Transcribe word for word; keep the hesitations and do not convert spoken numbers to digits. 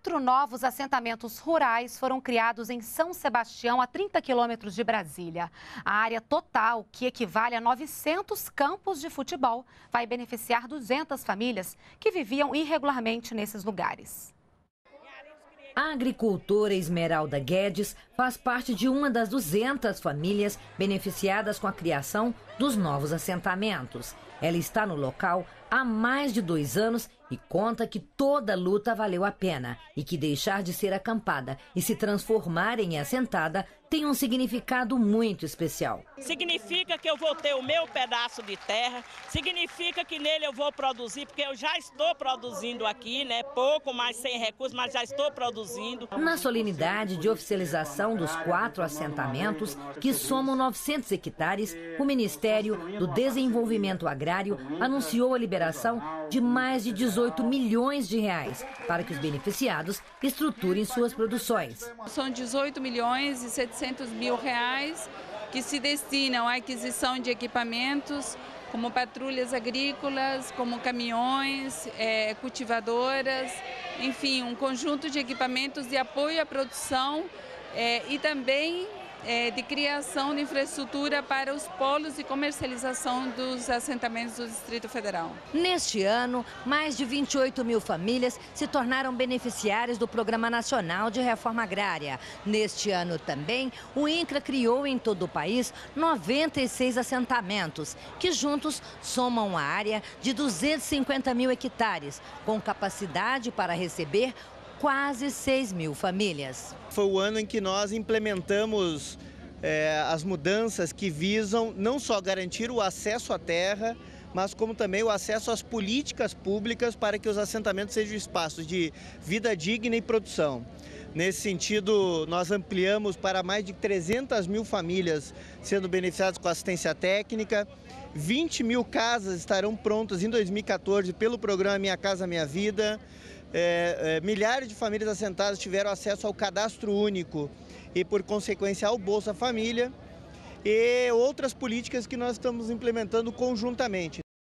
Quatro novos assentamentos rurais foram criados em São Sebastião, a trinta quilômetros de Brasília. A área total, que equivale a novecentos campos de futebol, vai beneficiar duzentas famílias que viviam irregularmente nesses lugares. A agricultora Esmeralda Guedes faz parte de uma das duzentas famílias beneficiadas com a criação dos novos assentamentos. Ela está no local há mais de dois anos e conta que toda luta valeu a pena e que deixar de ser acampada e se transformar em assentada tem um significado muito especial. Significa que eu vou ter o meu pedaço de terra, significa que nele eu vou produzir, porque eu já estou produzindo aqui, né? Pouco, mas sem recursos, mas já estou produzindo. Na solenidade de oficialização dos quatro assentamentos, que somam novecentos hectares, o Ministério do Desenvolvimento Agrário anunciou a liberação de mais de dezoito milhões de reais para que os beneficiados estruturem suas produções. São dezoito milhões e setecentos mil reais que se destinam à aquisição de equipamentos como patrulhas agrícolas, como caminhões, é, cultivadoras, enfim, um conjunto de equipamentos de apoio à produção é, e também É, de criação de infraestrutura para os polos de comercialização dos assentamentos do Distrito Federal. Neste ano, mais de vinte e oito mil famílias se tornaram beneficiárias do Programa Nacional de Reforma Agrária. Neste ano também, o INCRA criou em todo o país noventa e seis assentamentos, que juntos somam a área de duzentos e cinquenta mil hectares, com capacidade para receber quase seis mil famílias. Foi o ano em que nós implementamos é, as mudanças que visam não só garantir o acesso à terra, mas como também o acesso às políticas públicas para que os assentamentos sejam espaços de vida digna e produção. Nesse sentido, nós ampliamos para mais de trezentas mil famílias sendo beneficiadas com assistência técnica. vinte mil casas estarão prontas em dois mil e quatorze pelo programa Minha Casa Minha Vida. É, é, milhares de famílias assentadas tiveram acesso ao cadastro único e, por consequência, ao Bolsa Família e outras políticas que nós estamos implementando conjuntamente.